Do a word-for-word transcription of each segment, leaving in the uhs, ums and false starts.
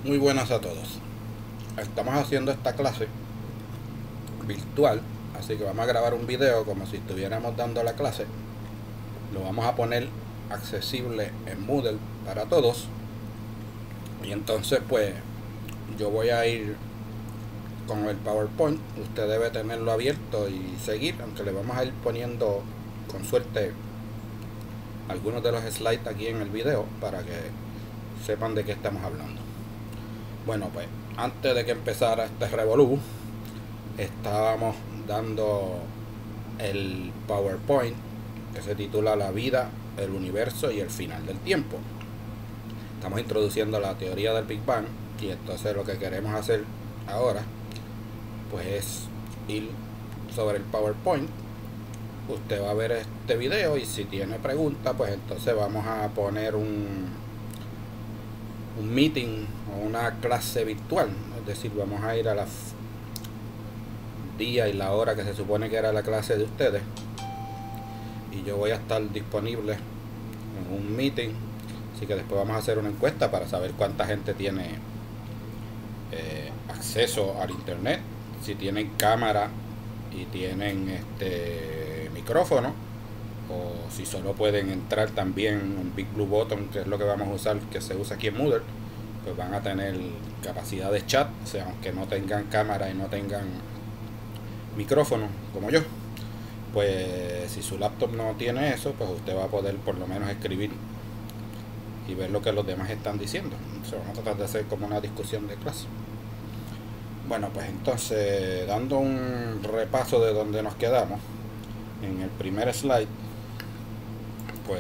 Muy buenas a todos. Estamos haciendo esta clase virtual, así que vamos a grabar un video como si estuviéramos dando la clase. Lo vamos a poner accesible en Moodle para todos. Y entonces pues yo voy a ir con el PowerPoint. Usted debe tenerlo abierto y seguir, aunque le vamos a ir poniendo con suerte algunos de los slides aquí en el video para que sepan de qué estamos hablando. Bueno, pues antes de que empezara este revolú, estábamos dando el PowerPoint que se titula La vida, el universo y el final del tiempo. Estamos introduciendo la teoría del Big Bang, y entonces lo que queremos hacer ahora pues es ir sobre el PowerPoint. Usted va a ver este video y si tiene preguntas pues entonces vamos a poner un un meeting o una clase virtual, es decir, vamos a ir a la día y la hora que se supone que era la clase de ustedes, y yo voy a estar disponible en un meeting, así que después vamos a hacer una encuesta para saber cuánta gente tiene eh, acceso al internet, si tienen cámara y tienen este micrófono, o si solo pueden entrar también un Big Blue Button, que es lo que vamos a usar, que se usa aquí en Moodle, pues van a tener capacidad de chat, o sea, aunque no tengan cámara y no tengan micrófono como yo, pues si su laptop no tiene eso, pues usted va a poder por lo menos escribir y ver lo que los demás están diciendo. Entonces vamos a tratar de hacer como una discusión de clase. Bueno, pues entonces, dando un repaso de donde nos quedamos, en el primer slide pues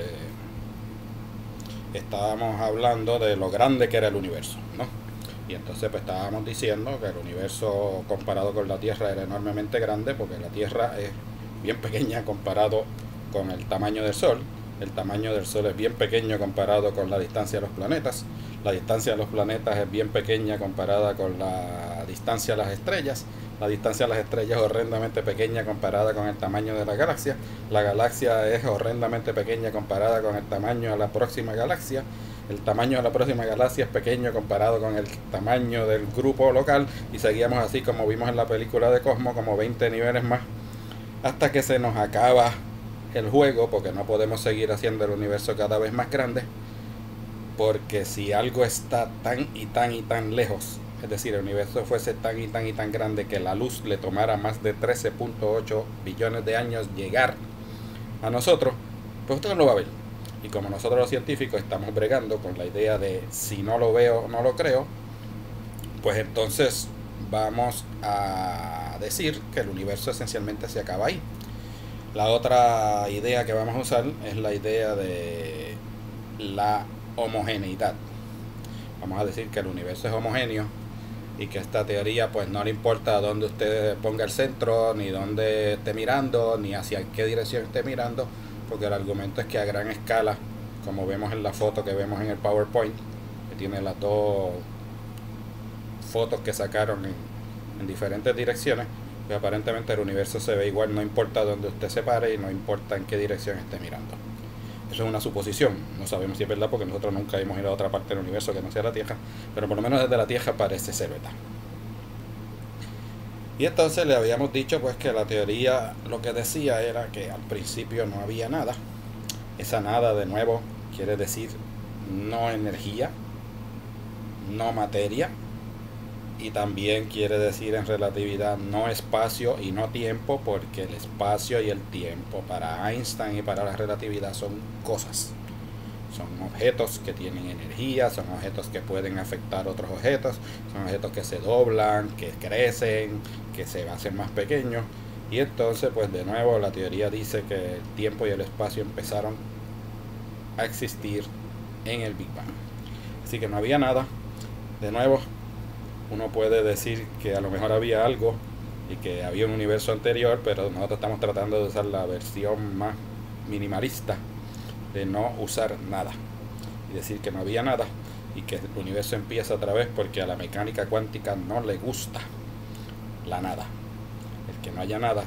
estábamos hablando de lo grande que era el universo, ¿no? Y entonces pues estábamos diciendo que el universo comparado con la Tierra era enormemente grande, porque la Tierra es bien pequeña comparado con el tamaño del Sol. El tamaño del Sol es bien pequeño comparado con la distancia de los planetas. La distancia de los planetas es bien pequeña comparada con la distancia de las estrellas. La distancia de las estrellas es horrendamente pequeña comparada con el tamaño de la galaxia. La galaxia es horrendamente pequeña comparada con el tamaño de la próxima galaxia. El tamaño de la próxima galaxia es pequeño comparado con el tamaño del grupo local. Y seguíamos así, como vimos en la película de Cosmo, como veinte niveles más, hasta que se nos acaba el juego, porque no podemos seguir haciendo el universo cada vez más grande, porque si algo está tan y tan y tan lejos, es decir, el universo fuese tan y tan y tan grande que la luz le tomara más de trece punto ocho billones de años llegar a nosotros, pues usted no lo va a ver. Y como nosotros los científicos estamos bregando con la idea de si no lo veo, no lo creo, pues entonces vamos a decir que el universo esencialmente se acaba ahí. La otra idea que vamos a usar es la idea de la homogeneidad. Vamos a decir que el universo es homogéneo y que esta teoría pues no le importa dónde usted ponga el centro, ni dónde esté mirando, ni hacia qué dirección esté mirando, porque el argumento es que a gran escala, como vemos en la foto que vemos en el PowerPoint, que tiene las dos fotos que sacaron en, en diferentes direcciones, pues aparentemente el universo se ve igual, no importa dónde usted se pare y no importa en qué dirección esté mirando. Eso es una suposición, no sabemos si es verdad porque nosotros nunca hemos ido a otra parte del universo que no sea la Tierra, pero por lo menos desde la Tierra parece ser verdad. Y entonces le habíamos dicho pues que la teoría lo que decía era que al principio no había nada. Esa nada, de nuevo, quiere decir no energía, no materia, y también quiere decir en relatividad no espacio y no tiempo, porque el espacio y el tiempo para Einstein y para la relatividad son cosas, son objetos que tienen energía, son objetos que pueden afectar otros objetos, son objetos que se doblan, que crecen, que se hacen más pequeños. Y entonces pues de nuevo la teoría dice que el tiempo y el espacio empezaron a existir en el Big Bang, así que no había nada. De nuevo, uno puede decir que a lo mejor había algo y que había un universo anterior, pero nosotros estamos tratando de usar la versión más minimalista de no usar nada y decir que no había nada y que el universo empieza otra vez, porque a la mecánica cuántica no le gusta la nada. El que no haya nada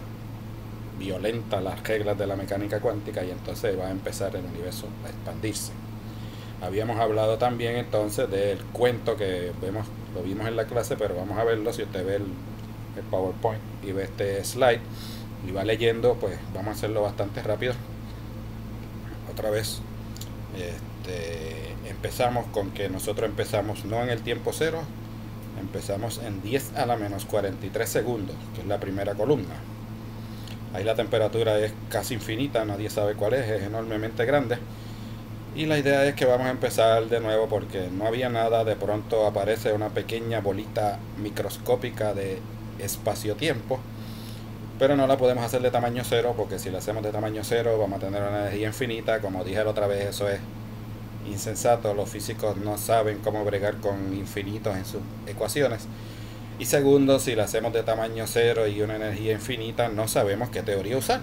violenta las reglas de la mecánica cuántica y entonces va a empezar el universo a expandirse. Habíamos hablado también entonces del cuento que vemos, lo vimos en la clase, pero vamos a verlo. Si usted ve el, el PowerPoint y ve este slide y va leyendo, pues vamos a hacerlo bastante rápido. Otra vez, este, empezamos con que nosotros empezamos no en el tiempo cero, empezamos en diez a la menos cuarenta y tres segundos, que es la primera columna. Ahí la temperatura es casi infinita, nadie sabe cuál es, es enormemente grande. Y la idea es que vamos a empezar de nuevo porque no había nada, de pronto aparece una pequeña bolita microscópica de espacio-tiempo, pero no la podemos hacer de tamaño cero porque si la hacemos de tamaño cero vamos a tener una energía infinita. Como dije la otra vez, eso es insensato, los físicos no saben cómo bregar con infinitos en sus ecuaciones. Y segundo, si la hacemos de tamaño cero y una energía infinita, no sabemos qué teoría usar.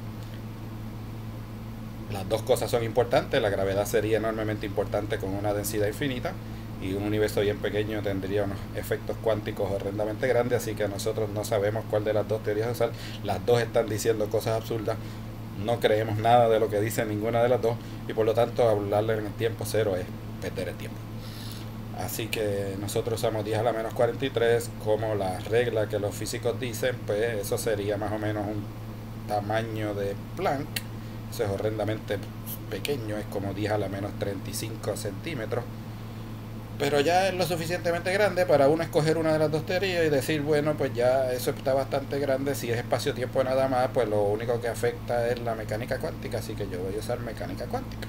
Las dos cosas son importantes. La gravedad sería enormemente importante con una densidad infinita, y un universo bien pequeño tendría unos efectos cuánticos horrendamente grandes, así que nosotros no sabemos cuál de las dos teorías usar. Las dos están diciendo cosas absurdas, no creemos nada de lo que dice ninguna de las dos, y por lo tanto hablarle en el tiempo cero es perder el tiempo. Así que nosotros usamos diez a la menos cuarenta y tres como la regla que los físicos dicen. Pues eso sería más o menos un tamaño de Planck. Eso es horrendamente pequeño, es como diez a la menos treinta y cinco centímetros. Pero ya es lo suficientemente grande para uno escoger una de las dos teorías y decir, bueno, pues ya eso está bastante grande. Si es espacio-tiempo nada más, pues lo único que afecta es la mecánica cuántica, así que yo voy a usar mecánica cuántica.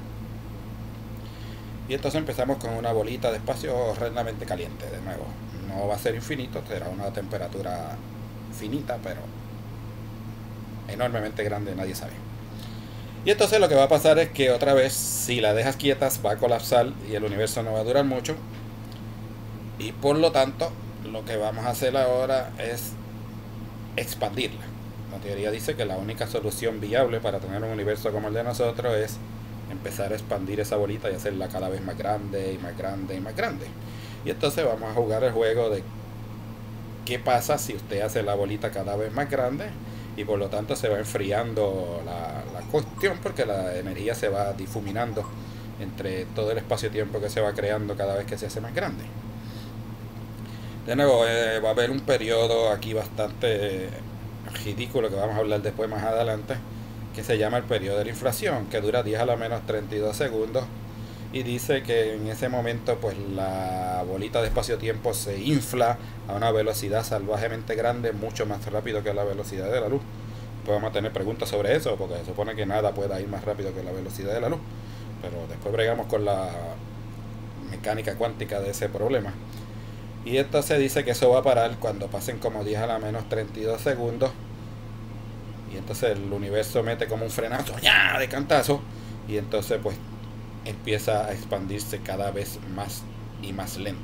Y entonces empezamos con una bolita de espacio horrendamente caliente, de nuevo. No va a ser infinito, será una temperatura finita, pero enormemente grande, nadie sabe. Y entonces lo que va a pasar es que otra vez, si la dejas quieta, va a colapsar y el universo no va a durar mucho. Y por lo tanto, lo que vamos a hacer ahora es expandirla. La teoría dice que la única solución viable para tener un universo como el de nosotros es empezar a expandir esa bolita y hacerla cada vez más grande y más grande y más grande. Y entonces vamos a jugar el juego de qué pasa si usted hace la bolita cada vez más grande, y por lo tanto se va enfriando la, la cuestión, porque la energía se va difuminando entre todo el espacio-tiempo que se va creando cada vez que se hace más grande. De nuevo, eh, va a haber un periodo aquí bastante eh, ridículo, que vamos a hablar después más adelante, que se llama el periodo de la inflación, que dura diez a la menos treinta y dos segundos, y dice que en ese momento pues la bolita de espacio-tiempo se infla a una velocidad salvajemente grande, mucho más rápido que la velocidad de la luz. Pues vamos a tener preguntas sobre eso, porque se supone que nada pueda ir más rápido que la velocidad de la luz, pero después bregamos con la mecánica cuántica de ese problema. Y entonces dice que eso va a parar cuando pasen como diez a la menos treinta y dos segundos, y entonces el universo mete como un frenazo ¡ya! De cantazo, y entonces pues empieza a expandirse cada vez más y más lento.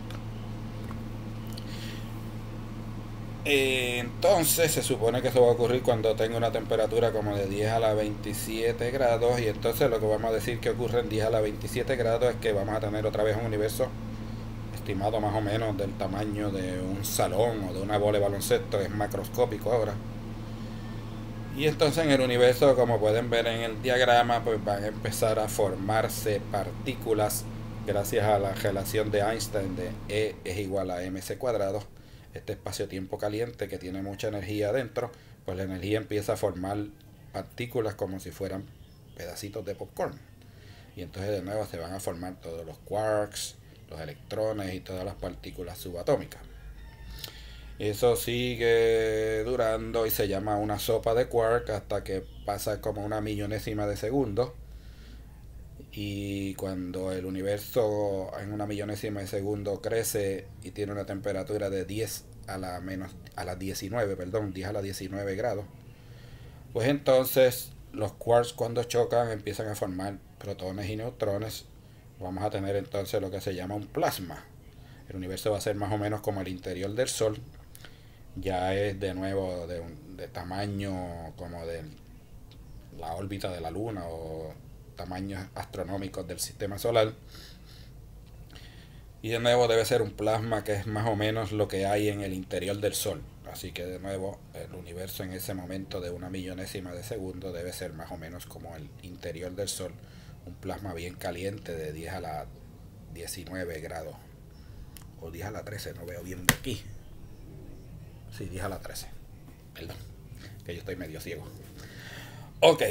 Entonces se supone que eso va a ocurrir cuando tenga una temperatura como de diez a la veintisiete grados, y entonces lo que vamos a decir que ocurre en diez a la veintisiete grados es que vamos a tener otra vez un universo estimado más o menos del tamaño de un salón o de una bola de baloncesto, es macroscópico ahora. Y entonces en el universo, como pueden ver en el diagrama, pues van a empezar a formarse partículas gracias a la relación de Einstein de E es igual a mc cuadrado. Este espacio-tiempo caliente que tiene mucha energía adentro, pues la energía empieza a formar partículas como si fueran pedacitos de popcorn. Y entonces de nuevo se van a formar todos los quarks, los electrones y todas las partículas subatómicas. Eso sigue durando y se llama una sopa de quark hasta que pasa como una millonésima de segundo. Y cuando el universo en una millonésima de segundo crece y tiene una temperatura de diez a la menos a las diecinueve, perdón, diez a la diecinueve grados, pues entonces los quarks, cuando chocan, empiezan a formar protones y neutrones. Vamos a tener entonces lo que se llama un plasma. El universo va a ser más o menos como el interior del Sol. Ya es de nuevo de, un, de tamaño como de la órbita de la Luna o tamaños astronómicos del sistema solar. Y de nuevo debe ser un plasma que es más o menos lo que hay en el interior del Sol. Así que de nuevo el universo en ese momento de una millonésima de segundo debe ser más o menos como el interior del Sol. Un plasma bien caliente de diez a la diecinueve grados. O diez a la trece, no veo bien de aquí. Sí, diez a la trece. Perdón, que yo estoy medio ciego. Ok.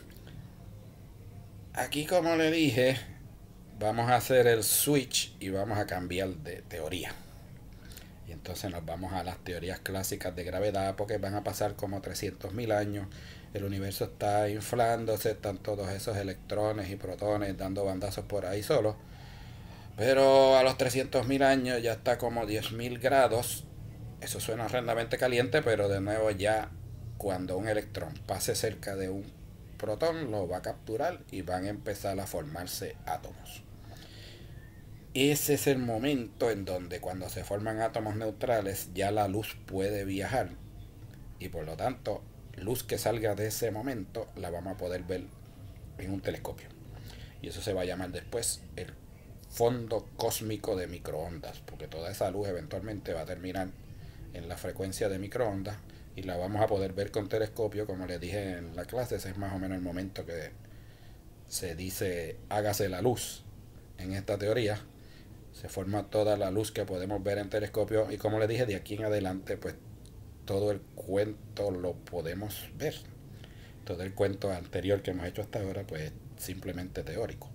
Aquí, como le dije, vamos a hacer el switch y vamos a cambiar de teoría. Y entonces nos vamos a las teorías clásicas de gravedad, porque van a pasar como trescientos mil años. El universo está inflándose, están todos esos electrones y protones dando bandazos por ahí solos. Pero a los trescientos mil años ya está como diez mil grados. Eso suena horrendamente caliente, pero de nuevo ya cuando un electrón pase cerca de un protón lo va a capturar y van a empezar a formarse átomos. Ese es el momento en donde cuando se forman átomos neutrales ya la luz puede viajar y por lo tanto luz que salga de ese momento la vamos a poder ver en un telescopio y eso se va a llamar después el fondo cósmico de microondas, porque toda esa luz eventualmente va a terminar en la frecuencia de microondas y la vamos a poder ver con telescopio. Como les dije en la clase, ese es más o menos el momento que se dice hágase la luz en esta teoría. Se forma toda la luz que podemos ver en telescopio y como les dije, de aquí en adelante pues todo el cuento lo podemos ver. Todo el cuento anterior que hemos hecho hasta ahora pues es simplemente teórico.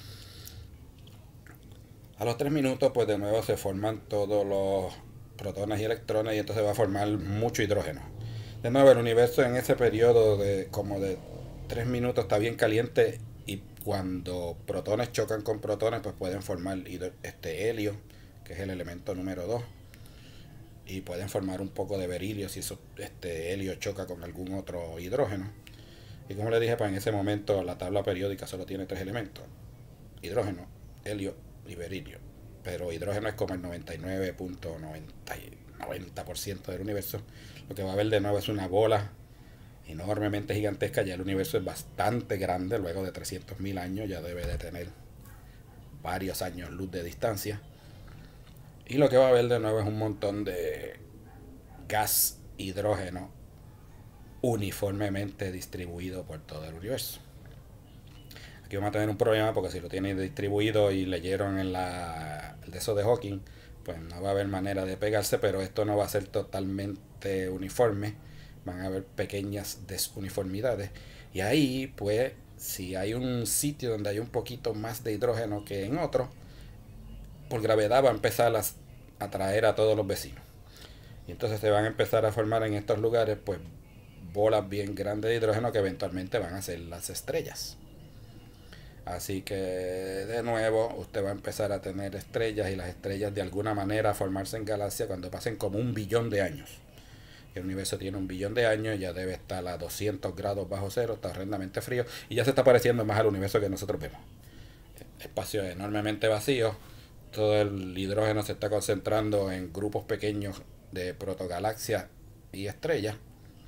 A los tres minutos pues de nuevo se forman todos los protones y electrones y entonces va a formar mucho hidrógeno. De nuevo el universo en ese periodo de como de tres minutos está bien caliente y cuando protones chocan con protones pues pueden formar este helio, que es el elemento número dos, y pueden formar un poco de berilio si eso, este helio choca con algún otro hidrógeno. Y como les dije, pues en ese momento la tabla periódica solo tiene tres elementos: hidrógeno, helio y berilio. Pero hidrógeno es como el noventa y nueve punto noventa por ciento del universo. Lo que va a haber de nuevo es una bola enormemente gigantesca. Ya el universo es bastante grande, luego de trescientos mil años ya debe de tener varios años luz de distancia. Y lo que va a haber de nuevo es un montón de gas hidrógeno uniformemente distribuido por todo el universo. Aquí vamos a tener un problema porque si lo tienen distribuido y leyeron en la el de eso de Hawking, pues no va a haber manera de pegarse, pero esto no va a ser totalmente uniforme. Van a haber pequeñas desuniformidades. Y ahí, pues, si hay un sitio donde hay un poquito más de hidrógeno que en otro, por gravedad va a empezar a atraer a todos los vecinos. Y entonces se van a empezar a formar en estos lugares, pues, bolas bien grandes de hidrógeno que eventualmente van a ser las estrellas. Así que de nuevo usted va a empezar a tener estrellas y las estrellas de alguna manera a formarse en galaxias cuando pasen como un billón de años. El universo tiene un billón de años, ya debe estar a doscientos grados bajo cero, está horrendamente frío y ya se está pareciendo más al universo que nosotros vemos. Espacio enormemente vacío, todo el hidrógeno se está concentrando en grupos pequeños de protogalaxias y estrellas.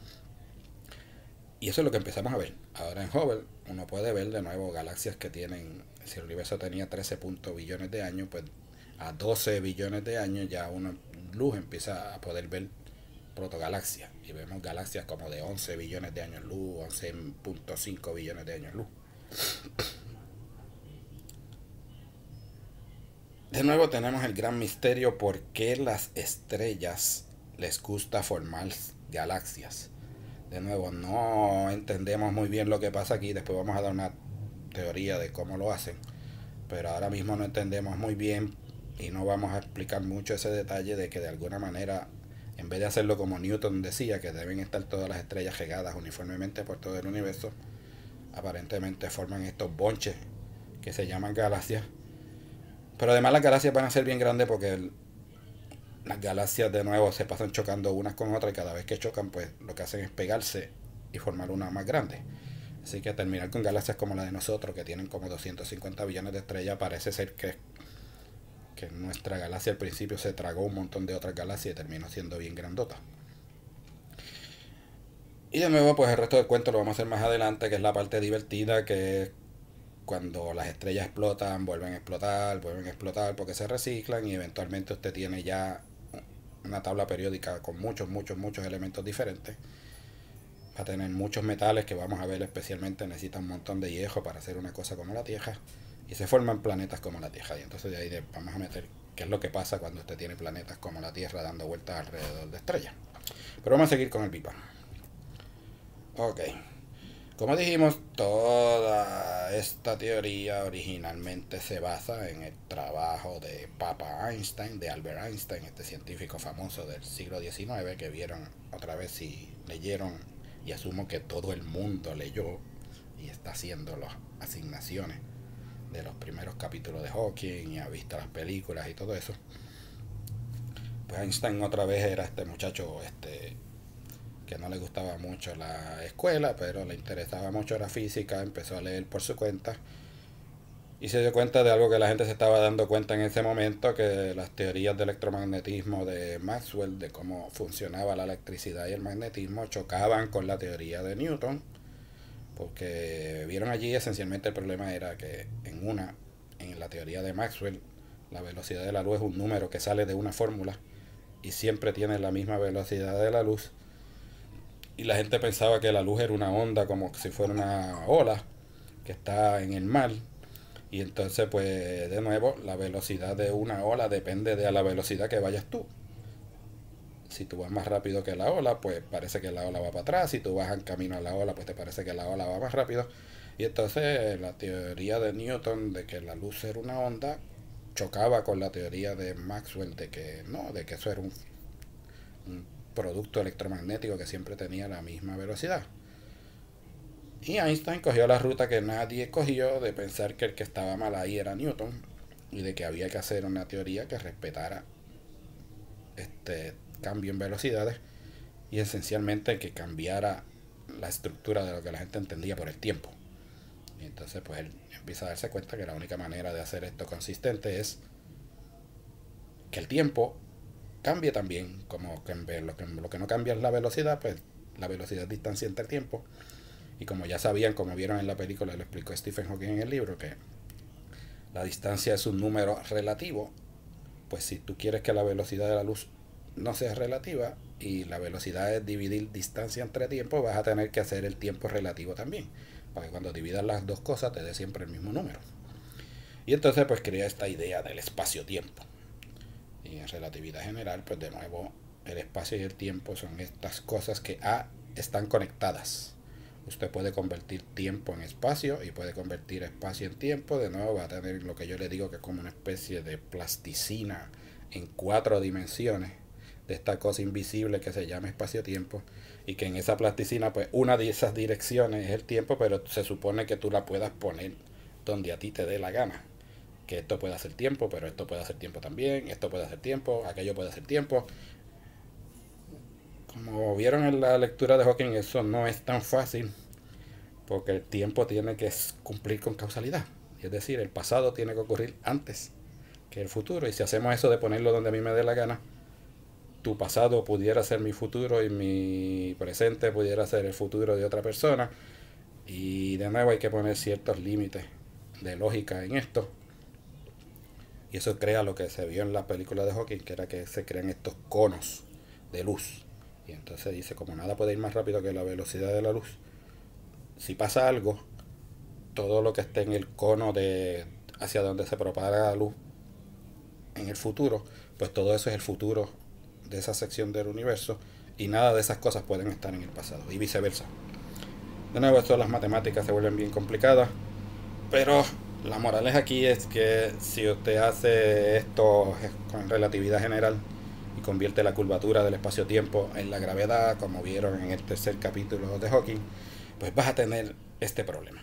Y eso es lo que empezamos a ver. Ahora en Hubble uno puede ver de nuevo galaxias que tienen, si el universo tenía trece billones de años, pues a doce billones de años ya una luz empieza a poder ver protogalaxias. Y vemos galaxias como de once billones de años luz, once punto cinco billones de años luz. De nuevo tenemos el gran misterio por qué las estrellas les gusta formar galaxias. De nuevo, no entendemos muy bien lo que pasa aquí. Después vamos a dar una teoría de cómo lo hacen. Pero ahora mismo no entendemos muy bien y no vamos a explicar mucho ese detalle de que de alguna manera, en vez de hacerlo como Newton decía, que deben estar todas las estrellas regadas uniformemente por todo el universo, aparentemente forman estos bonches que se llaman galaxias. Pero además las galaxias van a ser bien grandes porque el, las galaxias de nuevo se pasan chocando unas con otras y cada vez que chocan pues lo que hacen es pegarse y formar una más grande. Así que terminar con galaxias como la de nosotros, que tienen como doscientos cincuenta billones de estrellas, parece ser que, que nuestra galaxia al principio se tragó un montón de otras galaxias y terminó siendo bien grandota. Y de nuevo pues el resto del cuento lo vamos a hacer más adelante, que es la parte divertida, que es cuando las estrellas explotan, vuelven a explotar, vuelven a explotar porque se reciclan y eventualmente usted tiene ya una tabla periódica con muchos, muchos, muchos elementos diferentes. Va a tener muchos metales que vamos a ver especialmente, necesita un montón de hierro para hacer una cosa como la Tierra. y se forman planetas como la Tierra. Y entonces de ahí de, vamos a meter qué es lo que pasa cuando usted tiene planetas como la Tierra dando vueltas alrededor de estrellas. Pero vamos a seguir con el Big Bang. Ok. Como dijimos, toda esta teoría originalmente se basa en el trabajo de Papa Einstein, de Albert Einstein, este científico famoso del siglo diecinueve, que vieron otra vez y leyeron, y asumo que todo el mundo leyó y está haciendo las asignaciones de los primeros capítulos de Hawking y ha visto las películas y todo eso. Pues Einstein otra vez era este muchacho este que no le gustaba mucho la escuela, pero le interesaba mucho la física, empezó a leer por su cuenta y se dio cuenta de algo que la gente se estaba dando cuenta en ese momento, que las teorías de electromagnetismo de Maxwell, de cómo funcionaba la electricidad y el magnetismo, chocaban con la teoría de Newton, porque vieron allí esencialmente el problema era que en una, en la teoría de Maxwell, la velocidad de la luz es un número que sale de una fórmula y siempre tiene la misma velocidad de la luz. Y la gente pensaba que la luz era una onda, como si fuera una ola que está en el mar. Y entonces, pues, de nuevo, la velocidad de una ola depende de la velocidad que vayas tú. Si tú vas más rápido que la ola, pues parece que la ola va para atrás. Si tú vas en camino a la ola, pues te parece que la ola va más rápido. Y entonces la teoría de Newton de que la luz era una onda chocaba con la teoría de Maxwell de que no, de que eso era un, un producto electromagnético que siempre tenía la misma velocidad. Y Einstein cogió la ruta que nadie cogió, de pensar que el que estaba mal ahí era Newton y de que había que hacer una teoría que respetara este cambio en velocidades y esencialmente que cambiara la estructura de lo que la gente entendía por el tiempo. Y entonces pues él empieza a darse cuenta que la única manera de hacer esto consistente es que el tiempo cambie también, como que lo que, lo que no cambia es la velocidad, pues la velocidad es distancia entre el tiempo. Y como ya sabían, como vieron en la película, lo explicó Stephen Hawking en el libro, que la distancia es un número relativo, pues si tú quieres que la velocidad de la luz no sea relativa y la velocidad es dividir distancia entre tiempo, vas a tener que hacer el tiempo relativo también, para que cuando dividas las dos cosas te dé siempre el mismo número. Y entonces pues crea esta idea del espacio-tiempo. Y en relatividad general, pues de nuevo, el espacio y el tiempo son estas cosas que A, están conectadas. Usted puede convertir tiempo en espacio y puede convertir espacio en tiempo. De nuevo va a tener lo que yo le digo que es como una especie de plasticina en cuatro dimensiones de esta cosa invisible que se llama espacio-tiempo, y que en esa plasticina pues una de esas direcciones es el tiempo, pero se supone que tú la puedas poner donde a ti te dé la gana. Que esto puede hacer tiempo, pero esto puede hacer tiempo también, esto puede hacer tiempo, aquello puede hacer tiempo. Como vieron en la lectura de Hawking, eso no es tan fácil, porque el tiempo tiene que cumplir con causalidad. Es decir, el pasado tiene que ocurrir antes que el futuro. Y si hacemos eso de ponerlo donde a mí me dé la gana, tu pasado pudiera ser mi futuro y mi presente pudiera ser el futuro de otra persona. Y de nuevo hay que poner ciertos límites de lógica en esto. Y eso crea lo que se vio en la película de Hawking, que era que se crean estos conos de luz. Y entonces dice, como nada puede ir más rápido que la velocidad de la luz, si pasa algo, todo lo que esté en el cono de hacia donde se propaga la luz en el futuro, pues todo eso es el futuro de esa sección del universo, y nada de esas cosas pueden estar en el pasado, y viceversa. De nuevo, esto de las matemáticas se vuelven bien complicadas, pero la moraleja aquí es que si usted hace esto con relatividad general y convierte la curvatura del espacio-tiempo en la gravedad, como vieron en el tercer capítulo de Hawking, pues vas a tener este problema.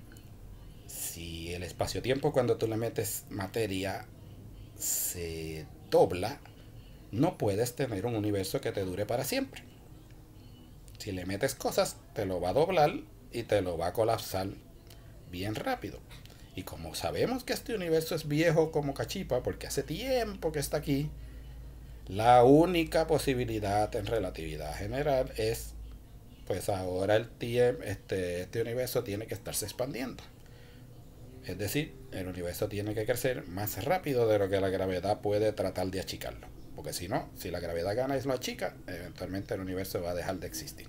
Si el espacio-tiempo, cuando tú le metes materia, se dobla, no puedes tener un universo que te dure para siempre. Si le metes cosas, te lo va a doblar y te lo va a colapsar bien rápido. Y como sabemos que este universo es viejo como cachipa, porque hace tiempo que está aquí, la única posibilidad en relatividad general es, pues ahora el tiempo, este, este universo tiene que estarse expandiendo. Es decir, el universo tiene que crecer más rápido de lo que la gravedad puede tratar de achicarlo. Porque si no, si la gravedad gana y lo achica, eventualmente el universo va a dejar de existir.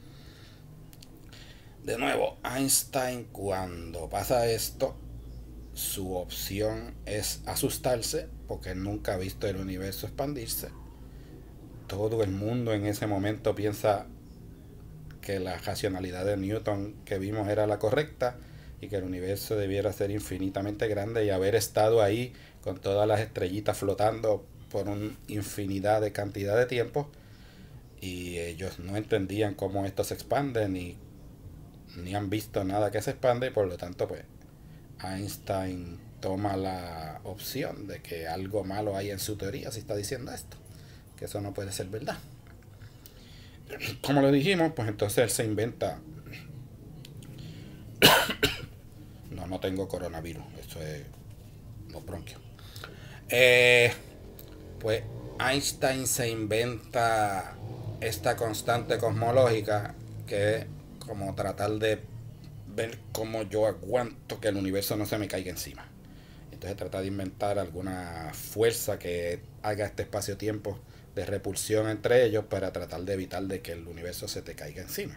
De nuevo, Einstein, cuando pasa esto, su opción es asustarse porque nunca ha visto el universo expandirse. Todo el mundo en ese momento piensa que la racionalidad de Newton que vimos era la correcta y que el universo debiera ser infinitamente grande y haber estado ahí con todas las estrellitas flotando por una infinidad de cantidad de tiempo, y ellos no entendían cómo esto se expande ni, ni han visto nada que se expande, y por lo tanto pues Einstein toma la opción de que algo malo hay en su teoría si está diciendo esto, que eso no puede ser verdad. Como lo dijimos, pues entonces él se inventa. No, no tengo coronavirus, eso es los bronquios. Eh, pues Einstein se inventa esta constante cosmológica que es como tratar de ver cómo yo aguanto que el universo no se me caiga encima. Entonces trata de inventar alguna fuerza que haga este espacio-tiempo de repulsión entre ellos para tratar de evitar de que el universo se te caiga encima.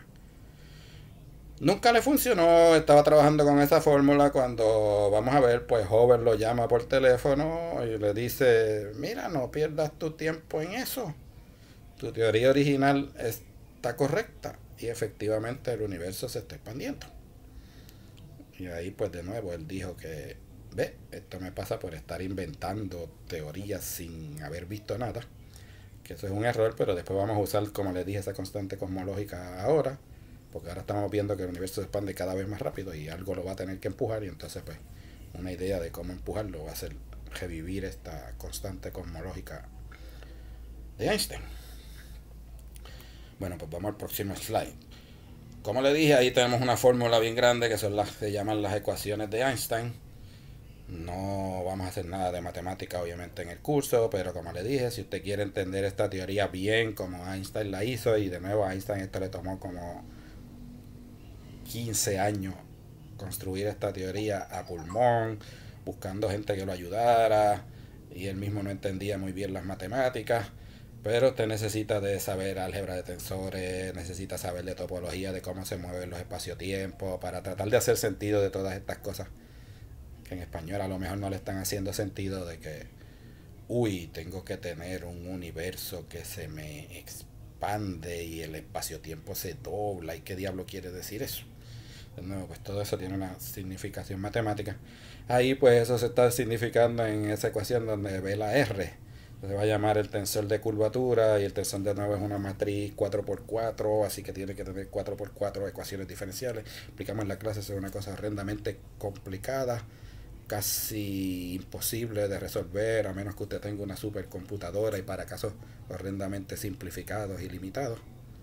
Nunca le funcionó, estaba trabajando con esa fórmula cuando, vamos a ver, pues Hubble lo llama por teléfono y le dice, mira, no pierdas tu tiempo en eso. Tu teoría original está correcta y efectivamente el universo se está expandiendo. Y ahí pues de nuevo él dijo que, ve, esto me pasa por estar inventando teorías sin haber visto nada. Que eso es un error, pero después vamos a usar, como les dije, esa constante cosmológica ahora, porque ahora estamos viendo que el universo se expande cada vez más rápido y algo lo va a tener que empujar, y entonces pues una idea de cómo empujarlo va a ser revivir esta constante cosmológica de Einstein. Bueno, pues vamos al próximo slide. Como le dije, ahí tenemos una fórmula bien grande que son las que se llaman las ecuaciones de Einstein. No vamos a hacer nada de matemática obviamente en el curso, pero como le dije, si usted quiere entender esta teoría bien como Einstein la hizo, y de nuevo a Einstein esto le tomó como quince años construir esta teoría a pulmón, buscando gente que lo ayudara, y él mismo no entendía muy bien las matemáticas, pero usted necesita de saber álgebra de tensores, necesita saber de topología, de cómo se mueven los espacio-tiempo, para tratar de hacer sentido de todas estas cosas que en español a lo mejor no le están haciendo sentido, de que, uy, tengo que tener un universo que se me expande y el espacio-tiempo se dobla, y qué diablo quiere decir eso. De nuevo, pues todo eso tiene una significación matemática. Ahí pues eso se está significando en esa ecuación donde ve la R. Se va a llamar el tensor de curvatura, y el tensor de nuevo es una matriz cuatro por cuatro, así que tiene que tener cuatro por cuatro ecuaciones diferenciales. Explicamos en la clase, es una cosa horrendamente complicada, casi imposible de resolver a menos que usted tenga una supercomputadora y para casos horrendamente simplificados y limitados.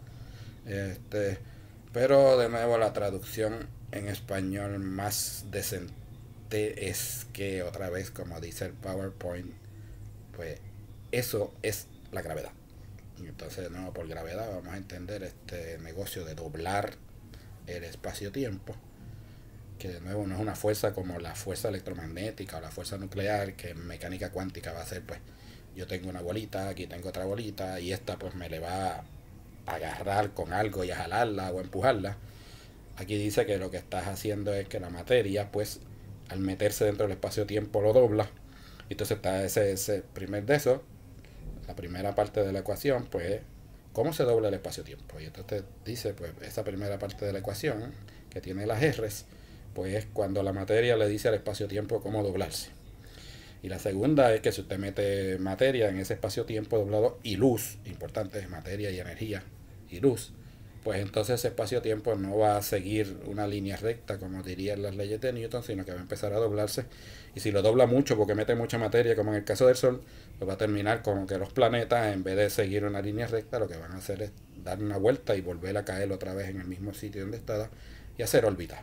Este, pero de nuevo la traducción en español más decente es que, otra vez como dice el PowerPoint, pues eso es la gravedad. Y entonces de nuevo por gravedad vamos a entender este negocio de doblar el espacio-tiempo, que de nuevo no es una fuerza como la fuerza electromagnética o la fuerza nuclear, que en mecánica cuántica va a ser, pues, yo tengo una bolita, aquí tengo otra bolita, y esta pues me le va a agarrar con algo y a jalarla o a empujarla. Aquí dice que lo que estás haciendo es que la materia, pues, al meterse dentro del espacio-tiempo lo dobla. Y entonces está ese, ese primer de eso, la primera parte de la ecuación, pues, ¿cómo se dobla el espacio-tiempo? Y entonces dice, pues, esa primera parte de la ecuación, que tiene las R's, pues es cuando la materia le dice al espacio-tiempo cómo doblarse. Y la segunda es que si usted mete materia en ese espacio-tiempo doblado y luz, importante, materia y energía y luz, pues entonces ese espacio-tiempo no va a seguir una línea recta como dirían las leyes de Newton, sino que va a empezar a doblarse. Y si lo dobla mucho porque mete mucha materia, como en el caso del Sol, pues va a terminar como que los planetas, en vez de seguir una línea recta, lo que van a hacer es dar una vuelta y volver a caer otra vez en el mismo sitio donde estaba y hacer órbitas.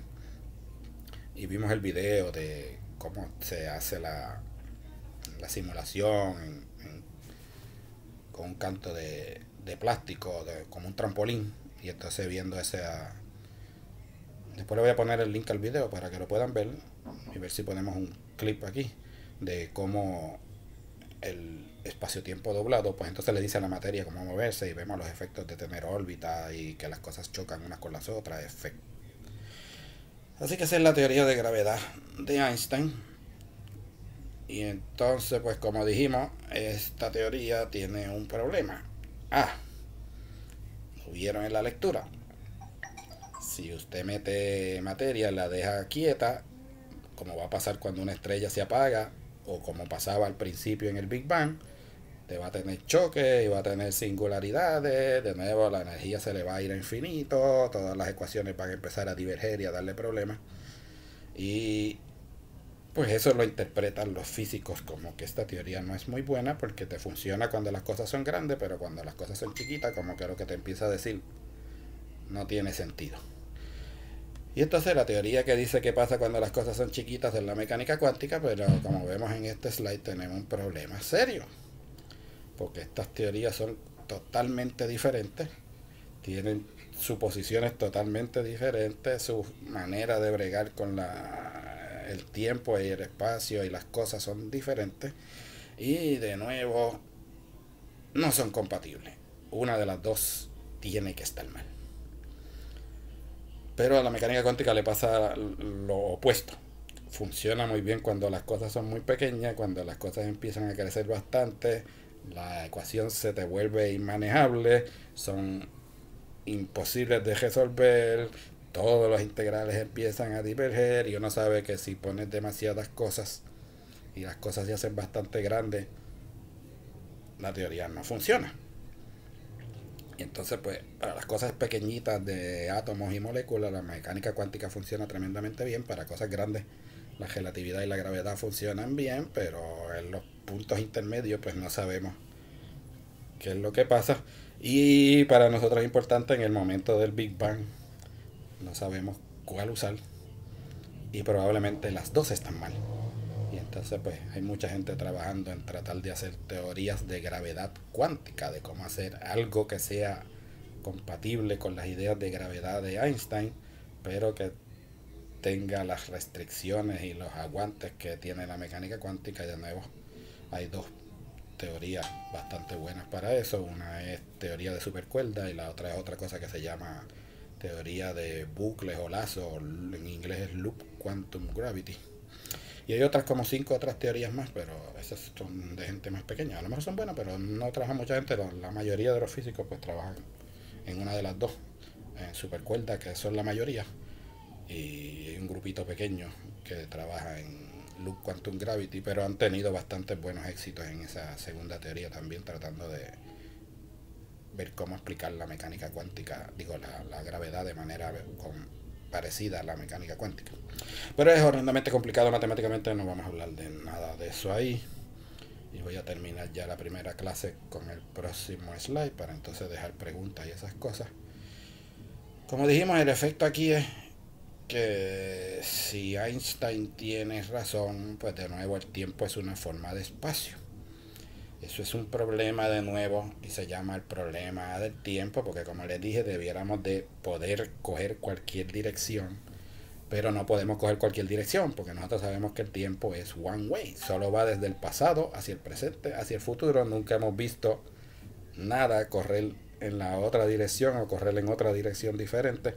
Y vimos el video de cómo se hace la, la simulación en, en, con un canto de, de plástico, de, como un trampolín, y entonces viendo ese... A, después le voy a poner el link al video para que lo puedan ver y ver si ponemos un clip aquí de cómo el espacio-tiempo doblado, pues entonces le dice a la materia cómo moverse, y vemos los efectos de tener órbita y que las cosas chocan unas con las otras, efectos. Así que esa es la teoría de gravedad de Einstein. Y entonces, pues como dijimos, esta teoría tiene un problema. Ah, lo vieron en la lectura. Si usted mete materia, la deja quieta, como va a pasar cuando una estrella se apaga, o como pasaba al principio en el Big Bang, te va a tener choque y va a tener singularidades, de nuevo la energía se le va a ir a infinito, todas las ecuaciones van a empezar a diverger y a darle problemas. Y pues eso lo interpretan los físicos como que esta teoría no es muy buena porque te funciona cuando las cosas son grandes, pero cuando las cosas son chiquitas, como que lo que te empieza a decir no tiene sentido. Y entonces la teoría que dice que pasa cuando las cosas son chiquitas es la mecánica cuántica, pero como vemos en este slide tenemos un problema serio, porque estas teorías son totalmente diferentes, tienen suposiciones totalmente diferentes, su manera de bregar con la, el tiempo y el espacio y las cosas son diferentes, y de nuevo no son compatibles. Una de las dos tiene que estar mal. Pero a la mecánica cuántica le pasa lo opuesto. Funciona muy bien cuando las cosas son muy pequeñas, cuando las cosas empiezan a crecer bastante, la ecuación se te vuelve inmanejable, son imposibles de resolver, todos los integrales empiezan a diverger y uno sabe que si pones demasiadas cosas y las cosas se hacen bastante grandes, la teoría no funciona. Y entonces, pues, para las cosas pequeñitas de átomos y moléculas, la mecánica cuántica funciona tremendamente bien. Para cosas grandes, la relatividad y la gravedad funcionan bien, pero en los puntos intermedios, pues no sabemos qué es lo que pasa. Y para nosotros es importante en el momento del Big Bang, no sabemos cuál usar. Y probablemente las dos están mal. Y entonces pues hay mucha gente trabajando en tratar de hacer teorías de gravedad cuántica, de cómo hacer algo que sea compatible con las ideas de gravedad de Einstein, pero que tenga las restricciones y los aguantes que tiene la mecánica cuántica. Y de nuevo hay dos teorías bastante buenas para eso. Una es teoría de supercuerda y la otra es otra cosa que se llama teoría de bucles o lazos, en inglés es loop quantum gravity. Y hay otras como cinco otras teorías más, pero esas son de gente más pequeña. A lo mejor son buenas, pero no trabaja mucha gente. La mayoría de los físicos pues trabajan en una de las dos, en supercuerda, que son la mayoría, y hay un grupito pequeño que trabaja en loop quantum gravity, pero han tenido bastantes buenos éxitos en esa segunda teoría también, tratando de ver cómo explicar la mecánica cuántica, digo, la, la gravedad de manera con, parecida a la mecánica cuántica. Pero es horrendamente complicado matemáticamente, no vamos a hablar de nada de eso ahí. Y voy a terminar ya la primera clase con el próximo slide para entonces dejar preguntas y esas cosas. Como dijimos, el efecto aquí es que si Einstein tiene razón, pues de nuevo el tiempo es una forma de espacio. Eso es un problema de nuevo y se llama el problema del tiempo, porque como les dije, debiéramos de poder coger cualquier dirección, pero no podemos coger cualquier dirección porque nosotros sabemos que el tiempo es one way, solo va desde el pasado hacia el presente, hacia el futuro. Nunca hemos visto nada correr en la otra dirección o correr en otra dirección diferente.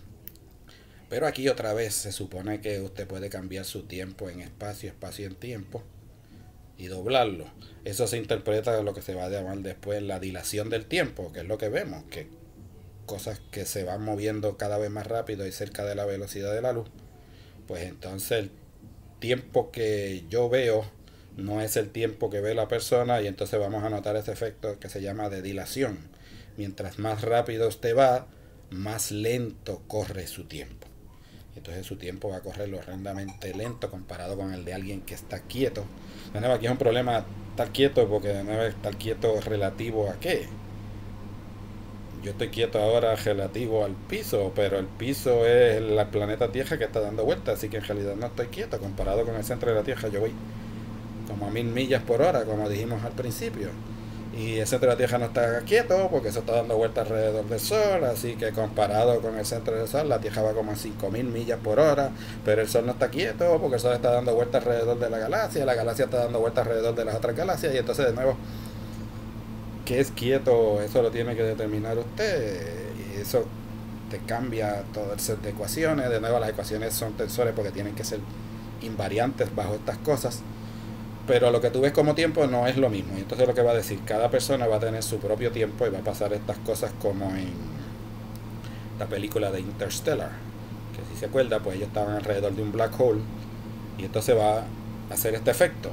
Pero aquí otra vez se supone que usted puede cambiar su tiempo en espacio, espacio en tiempo, y doblarlo. Eso se interpreta de lo que se va a llamar después la dilación del tiempo, que es lo que vemos, que cosas que se van moviendo cada vez más rápido y cerca de la velocidad de la luz, pues entonces el tiempo que yo veo no es el tiempo que ve la persona, y entonces vamos a notar ese efecto que se llama de dilación. Mientras más rápido usted va, más lento corre su tiempo. Entonces su tiempo va a correr horrendamente lento comparado con el de alguien que está quieto. De nuevo, aquí es un problema estar quieto, porque de nuevo estar quieto relativo a qué. Yo estoy quieto ahora relativo al piso, pero el piso es el planeta Tierra que está dando vueltas, así que en realidad no estoy quieto. Comparado con el centro de la Tierra, yo voy como a mil millas por hora, como dijimos al principio. Y el centro de la Tierra no está quieto porque eso está dando vueltas alrededor del Sol, así que comparado con el centro del Sol, la Tierra va como a cinco mil millas por hora, pero el Sol no está quieto porque el Sol está dando vueltas alrededor de la galaxia, la galaxia está dando vueltas alrededor de las otras galaxias, y entonces de nuevo, ¿qué es quieto? Eso lo tiene que determinar usted, y eso te cambia todo el set de ecuaciones. De nuevo, las ecuaciones son tensores porque tienen que ser invariantes bajo estas cosas. pero lo que tú ves como tiempo no es lo mismo. Y entonces lo que va a decir, cada persona va a tener su propio tiempo y va a pasar estas cosas como en la película de Interstellar, que si se acuerda, pues ellos estaban alrededor de un black hole y entonces va a hacer este efecto.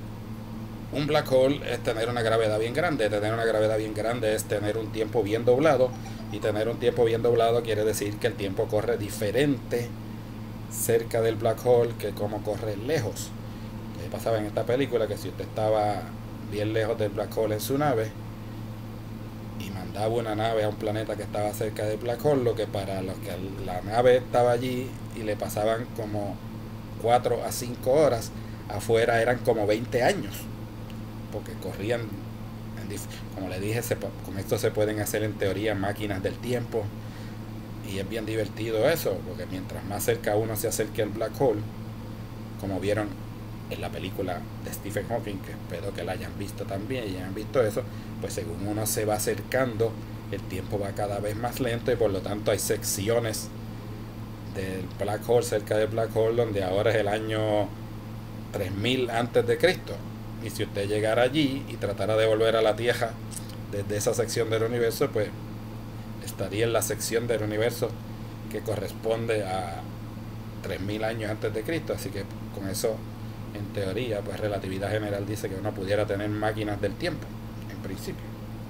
Un black hole es tener una gravedad bien grande, tener una gravedad bien grande es tener un tiempo bien doblado, y tener un tiempo bien doblado quiere decir que el tiempo corre diferente cerca del black hole que como corre lejos. Que pasaba en esta película que si usted estaba bien lejos del black hole en su nave y mandaba una nave a un planeta que estaba cerca del black hole, lo que para los que la nave estaba allí y le pasaban como cuatro a cinco horas, afuera eran como veinte años, porque corrían, como le dije, se, con esto se pueden hacer en teoría máquinas del tiempo, y es bien divertido eso, porque mientras más cerca uno se acerque al black hole, como vieron en la película de Stephen Hawking, que espero que la hayan visto también y hayan visto eso, pues según uno se va acercando, el tiempo va cada vez más lento, y por lo tanto hay secciones del black hole, cerca del black hole, donde ahora es el año tres mil antes de Cristo. Y si usted llegara allí y tratara de volver a la Tierra desde esa sección del universo, pues estaría en la sección del universo que corresponde a tres mil años antes de Cristo. Así que con eso, en teoría, pues relatividad general dice que uno pudiera tener máquinas del tiempo, en principio.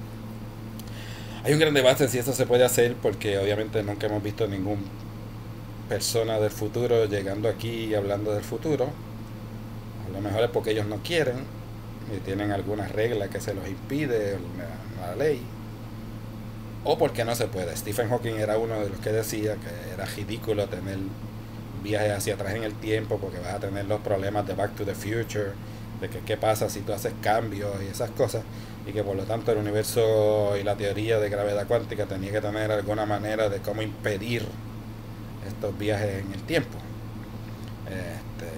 Hay un gran debate si eso se puede hacer, porque obviamente nunca hemos visto ninguna persona del futuro llegando aquí y hablando del futuro. A lo mejor es porque ellos no quieren y tienen algunas reglas que se los impide la, la ley, o porque no se puede. Stephen Hawking era uno de los que decía que era ridículo tener viajes hacia atrás en el tiempo, porque vas a tener los problemas de Back to the Future, de que qué pasa si tú haces cambios y esas cosas, y que por lo tanto el universo y la teoría de gravedad cuántica tenía que tener alguna manera de cómo impedir estos viajes en el tiempo. Este,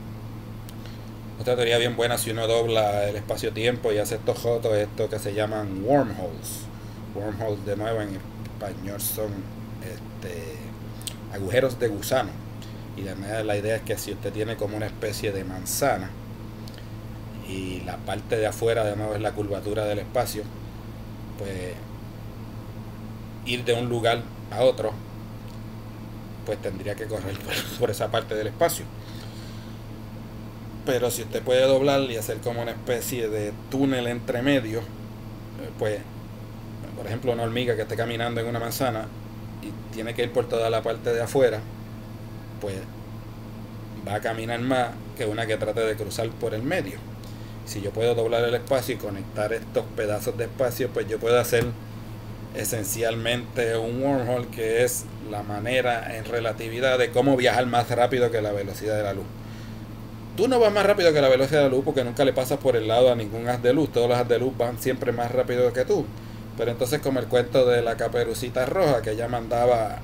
otra teoría bien buena, si uno dobla el espacio-tiempo y hace estos jotos, esto que se llaman wormholes. Wormholes, de nuevo, en español son este, agujeros de gusano. Y de manera, la idea es que si usted tiene como una especie de manzana y la parte de afuera de nuevo es la curvatura del espacio, pues ir de un lugar a otro, pues tendría que correr por, por esa parte del espacio. Pero si usted puede doblar y hacer como una especie de túnel entre medio, pues por ejemplo una hormiga que esté caminando en una manzana y tiene que ir por toda la parte de afuera, pues va a caminar más que una que trate de cruzar por el medio. Si yo puedo doblar el espacio y conectar estos pedazos de espacio, pues yo puedo hacer esencialmente un wormhole, que es la manera en relatividad de cómo viajar más rápido que la velocidad de la luz. Tú no vas más rápido que la velocidad de la luz porque nunca le pasas por el lado a ningún haz de luz. Todos los haz de luz van siempre más rápido que tú. Pero entonces, como el cuento de la Caperucita Roja, que ella mandaba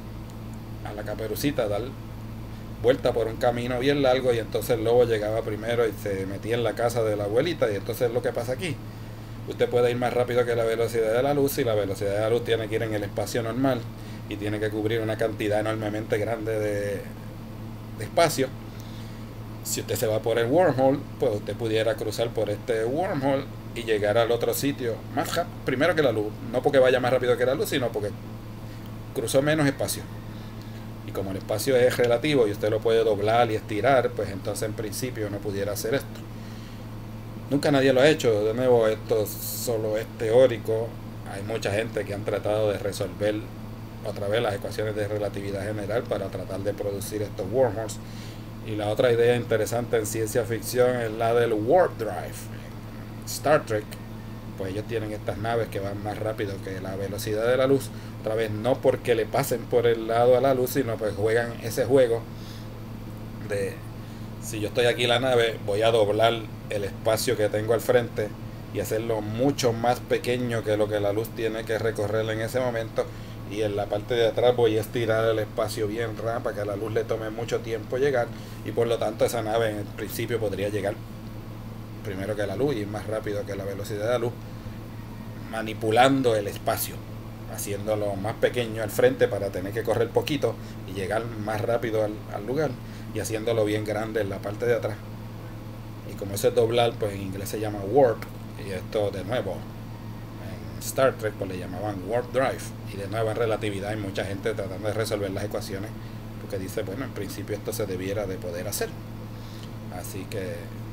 a la Caperucita a dar vuelta por un camino bien largo, y entonces el lobo llegaba primero y se metía en la casa de la abuelita, y entonces lo que pasa aquí, usted puede ir más rápido que la velocidad de la luz, y la velocidad de la luz tiene que ir en el espacio normal y tiene que cubrir una cantidad enormemente grande de, de espacio. Si usted se va por el wormhole, pues usted pudiera cruzar por este wormhole y llegar al otro sitio más rápido, primero que la luz, no porque vaya más rápido que la luz, sino porque cruzó menos espacio. Y como el espacio es relativo y usted lo puede doblar y estirar, pues entonces en principio no pudiera hacer esto. Nunca nadie lo ha hecho. De nuevo, esto solo es teórico. Hay mucha gente que han tratado de resolver otra vez las ecuaciones de relatividad general para tratar de producir estos wormholes. Y la otra idea interesante en ciencia ficción es la del warp drive. Star Trek, pues ellos tienen estas naves que van más rápido que la velocidad de la luz. Otra vez, no porque le pasen por el lado a la luz, sino pues juegan ese juego de, si yo estoy aquí en la nave, voy a doblar el espacio que tengo al frente y hacerlo mucho más pequeño que lo que la luz tiene que recorrer en ese momento, y en la parte de atrás voy a estirar el espacio bien rápido para que a la luz le tome mucho tiempo llegar, y por lo tanto esa nave en principio podría llegar primero que la luz y más rápido que la velocidad de la luz, manipulando el espacio, haciéndolo más pequeño al frente para tener que correr poquito y llegar más rápido al, al lugar, y haciéndolo bien grande en la parte de atrás Y como ese doblar, pues en inglés se llama warp. Y esto de nuevo, en Star Trek pues le llamaban warp drive. Y de nuevo en relatividad hay mucha gente tratando de resolver las ecuaciones, porque dice, bueno, en principio esto se debiera de poder hacer. Así que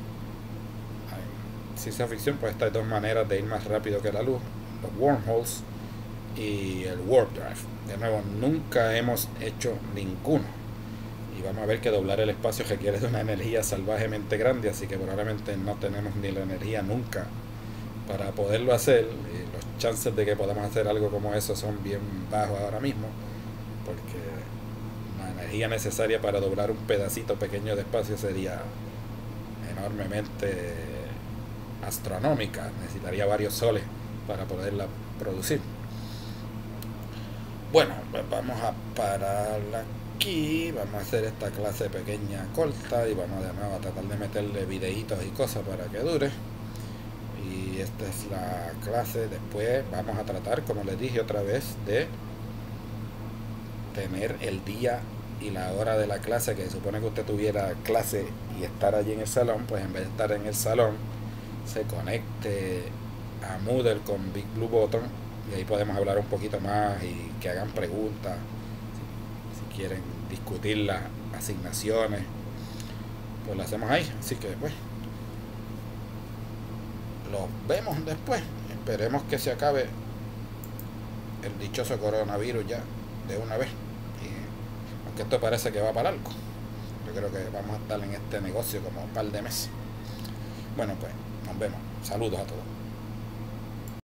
en ciencia ficción pues hay dos maneras de ir más rápido que la luz: los wormholes y el warp drive. De nuevo, nunca hemos hecho ninguno, y vamos a ver que doblar el espacio requiere de una energía salvajemente grande, así que probablemente no tenemos ni la energía nunca para poderlo hacer, y los chances de que podamos hacer algo como eso son bien bajos ahora mismo, porque la energía necesaria para doblar un pedacito pequeño de espacio sería enormemente astronómica, necesitaría varios soles para poderla producir. Bueno, pues vamos a parar aquí, vamos a hacer esta clase pequeña corta y vamos de nuevo a tratar de meterle videitos y cosas para que dure. Y esta es la clase. Después vamos a tratar, como les dije otra vez, de tener el día y la hora de la clase, que se supone que usted tuviera clase y estar allí en el salón, pues en vez de estar en el salón, se conecte a Moodle con Big Blue Button, y ahí podemos hablar un poquito más y que hagan preguntas, si, si quieren discutir las asignaciones, pues lo hacemos ahí. Así que pues los vemos después. Esperemos que se acabe el dichoso coronavirus ya de una vez, y aunque esto parece que va para largo, yo creo que vamos a estar en este negocio como un par de meses. Bueno, pues nos vemos. Saludos a todos.